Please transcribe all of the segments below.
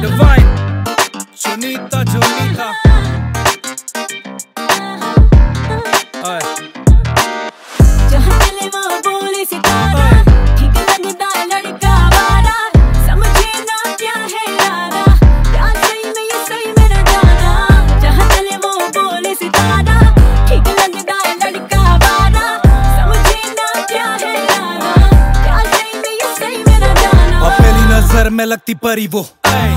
Divine चुनीता चुनीता जहाँ चले वहाँ बोले सितारा, ठीक लगता है लड़का वाला, समझे ना क्या है यारा, प्यार सही में ये सही में न जाना। जहाँ चले वहाँ बोले सितारा, ठीक लगता है लड़का वाला, समझे ना क्या है यारा, प्यार सही में ये सही में न जाना। और पहली नजर में लगती परी वो,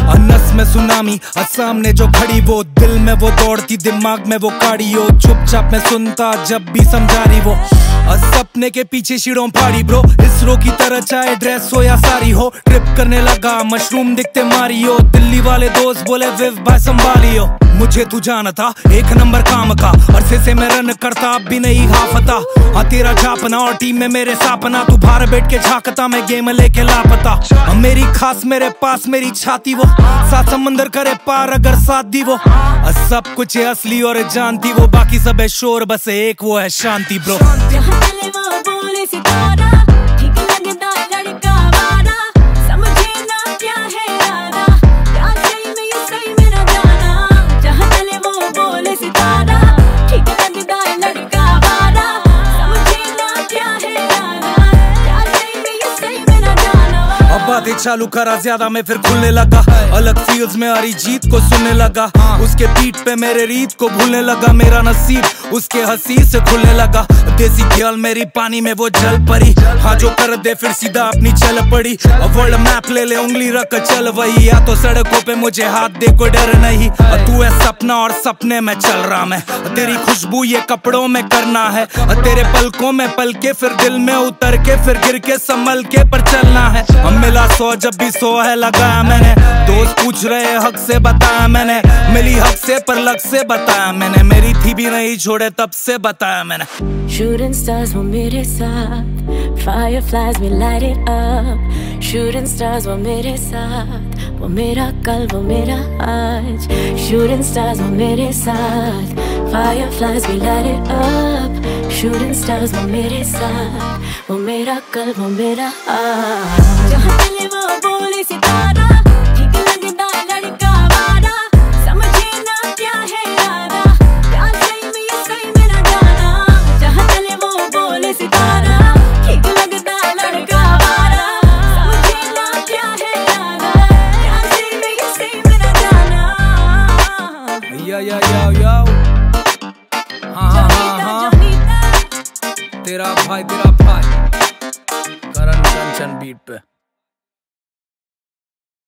नस में सुनामी, सामने जो खड़ी वो, दिल में वो दौड़ती, दिमाग में वो काड़ी हो, चुपचाप में सुनता जब भी समझा रही वो, सपने के पीछे शिरों फाड़ी ब्रो, इसरो की तरह चाहे ड्रेस हो या सारी हो, ट्रिप करने लगा मशरूम दिखते मारी हो, दिल्ली वाले दोस्त बोले विव भाई संभाली हो, मुझे तू जाना था एक नंबर काम का, अरसे से मैं रन करता अब भी नहीं हाफता, हाँ तेरा झापना और टीम में मेरे सापना, तू बाहर बैठ के झांकता मैं गेम लेके लापता, मेरी खास मेरे पास मेरी छाती वो, सात समंदर करे पार अगर साथ दी वो, सब कुछ है असली और जानती वो, बाकी सब है शोर बस एक वो है शांति ब्रो। जहाँ चले वहाँ बोले सितारा, ठीक लगता है लड़का वाला, समझे ना क्या है यारा, प्यार सही में ये सही में न जाना। जहाँ चले वहाँ बोले सितारा, ठीक लगता है लड़का वाला, समझे ना क्या है यारा, प्यार सही में ये सही में न जाना। अब बातें चालू करा ज्यादा मैं फिर खुलने लगा, अलग फील्ड्स में अरिजीत को सुनने लगा, उसके पीठ पे मेरे रीत को भूलने लगा, मेरा नसीब उसके हंसी से खुलने लगा, देसी ख्याल मेरी पानी में वो जल पड़ी, हाँ जो कर दे फिर सीधा अपनी चल पड़ी, वर्ल्ड मैप ले ले उंगली रख चल वही, या तो सड़कों पे मुझे हाथ दे कोई डर नहीं, तू है सपना और सपने में चल रहा मैं, तेरी खुशबू ये कपड़ों में करना है, तेरे पलकों में पल के फिर दिल में उतर के फिर गिर के संभल के पर चलना है, हम मिला 100 जब भी 100 है लगाया मैंने, दोस्त पूछ रहे हक से बताया मैंने, मिली हक से पर लग से बताया मैंने, मेरी थी भी नहीं छोड़े तब से बताया मैंने। Shooting stars वो मेरे साथ, fireflies we light it up, shooting stars वो मेरे साथ, वो मेरा कल वो मेरा आज, shooting stars वो मेरे साथ, fireflies we light it up, shooting stars वो मेरे साथ, वो मेरा कल वो मेरा आज। जहाँ चले वहाँ बोले सितारा, ठीक लगता है लड़का वाला, समझे ना क्या है यारा, प्यार सही में ये सही में न जाना। जहाँ चले वहाँ बोले सितारा, ठीक लगता है लड़का वाला, समझे ना क्या है यारा, प्यार सही में ये सही में न जाना। या हाँ तेरा भाई करण कंचन बीट पे।